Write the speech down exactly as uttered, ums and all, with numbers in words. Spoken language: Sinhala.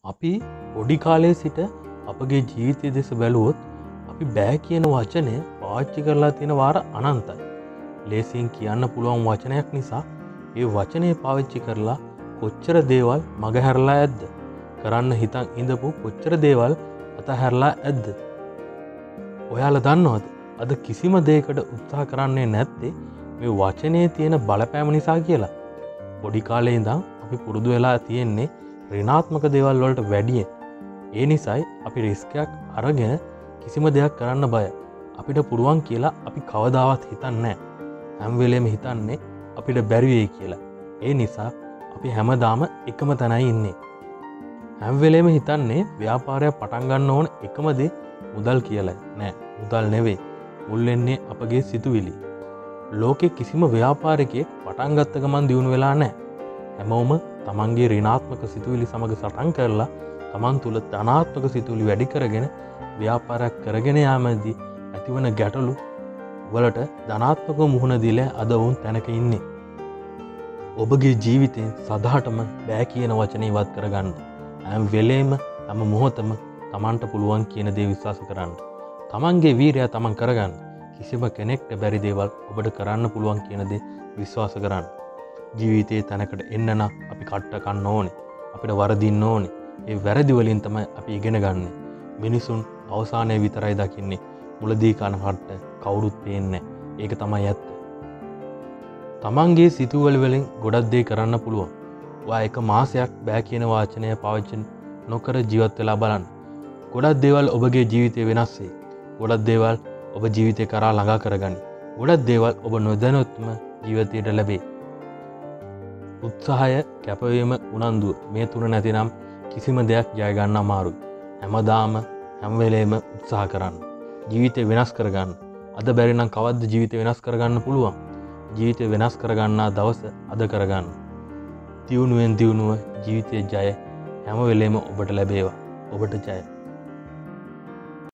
අපි පොඩි කාලේ සිට අපගේ ජීවිතය දෙස බැලුවොත් අපි බෑ කියන වචනය පාවිච්චි කරලා තියෙන වාර අනන්තයි. ලේසියෙන් කියන්න පුළුවන් වචනයක් නිසා ඒ වචනය පාවිච්චි කරලා කොච්චර දේවල් මගහැරලා ඇද්ද? කරන්න හිතන් ඉඳපු කොච්චර දේවල් අතහැරලා ඇද්ද? ඔයාලා දන්නවද? අද කිසිම දෙයකට උත්සාහ කරන්නේ නැත්තේ මේ වචනේ තියෙන බලපෑම නිසා කියලා. පොඩි කාලේ ඉඳන් අපි පුරුදු වෙලා තියෙන්නේ ඍණාත්මක දේවල් වලට වැඩියෙන්. ඒ නිසායි අපි රිස්ක් එකක් අරගෙන කිසිම දෙයක් කරන්න බය. අපිට පුළුවන් කියලා අපි කවදාවත් හිතන්නේ නැහැ. හැම වෙලේම හිතන්නේ අපිට බැරි වෙයි කියලා. ඒ නිසා අපි හැමදාම එකම තැනයි ඉන්නේ. හැම වෙලේම හිතන්නේ ව්‍යාපාරයක් පටන් ගන්න ඕන එකම දේ මුදල් කියලා. නෑ, මුදල් නෙවෙයි. මුල් වෙන්නේ අපගේ සිතුවිලි. ලෝකේ කිසිම ව්‍යාපාරිකයෙක් පටන් ගත්ත ගමන් දියුණු වෙලා නැහැ. හැමෝම තමන්ගේ ඍණාත්මක සිතුවිලි සමග සටන් කරලා තමන් තුළ ධනාත්මක සිතුවිලි වැඩි කරගෙන ව්‍යාපාරයක් කරගෙන යාමේදී ඇතිවන ගැටලු වලට ධනාත්මක මුහුණ දීලා අද වුන් තැනක ඉන්නේ. ඔබගේ ජීවිතේ සදාටම බෑ කියන වචනේ ඉවත් කරගන්න. හැම වෙලේම හැම මොහොතම තමන්ට පුළුවන් කියන දේ විශ්වාස කරන්න. තමන්ගේ වීරය තමන් කරගන්න. කිසිම කෙනෙක්ට බැරි දේවල් ඔබට කරන්න පුළුවන් කියන දේ විශ්වාස කරන්න. ජීවිතයේ තැනකට එන්න නම් අපි කට්ට කන්න ඕනේ. අපිට වරදින්න ඕනේ. ඒ වැරදි වලින් තමයි අපි ඉගෙන ගන්න. මිනිසුන් අවසානයේ විතරයි දකින්නේ. මුලදී කන හට්ට කවුරුත් පේන්නේ නැහැ. ඒක තමයි ඇත්ත. තමන්ගේ සිතුවිලි වලින් ගොඩක් දේ කරන්න පුළුවන්. ඔයා එක මාසයක් බෑ කියන වාචනය පාවිච්චි නොකර ජීවත් වෙලා බලන්න. ගොඩක් දේවල් ඔබගේ ජීවිතේ වෙනස් වෙයි. ගොඩක් දේවල් ඔබ ජීවිතේ කරා ළඟා කරගනි. ගොඩක් දේවල් ඔබ නොදැනුවත්ම ජීවිතයට ලැබේ. උත්සාහය, කැපවීම, උනන්දුව මේ තුන නැතිනම් කිසිම දෙයක් ජය ගන්න අමාරුයි. හැමදාම හැම වෙලේම උත්සාහ කරන්න. ජීවිතේ වෙනස් කරගන්න. අද බැරි නම් කවද්ද ජීවිතේ වෙනස් කරගන්න පුළුවන්? ජීවිතේ වෙනස් කරගන්නා දවස අද කරගන්න. දියුණුවෙන් දියුණුව ජීවිතයේ ජය හැම වෙලේම ඔබට ලැබේවා. ඔබට ජය.